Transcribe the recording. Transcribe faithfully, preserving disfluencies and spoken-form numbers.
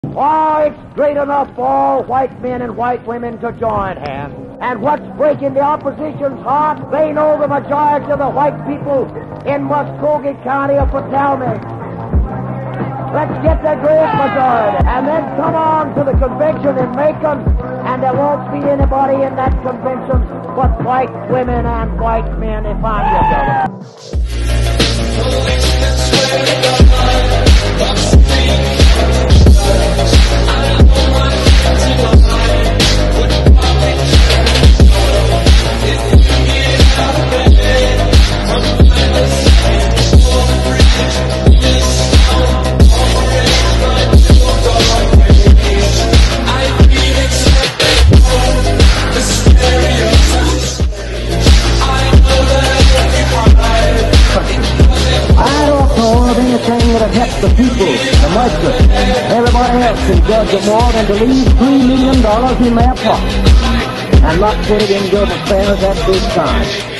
Oh, it's great enough for all white men and white women to join hands. And what's breaking the opposition's heart, they know the majority of the white people in Muskogee County are for Talmadge. Let's get the great majority, and then come on to the convention in Macon, and there won't be anybody in that convention but white women and white men if I'm your governor. Anything that helps the people, the merchants, everybody else in Georgia more than to leave three million dollars in their pocket and not put it in good affairs at this time.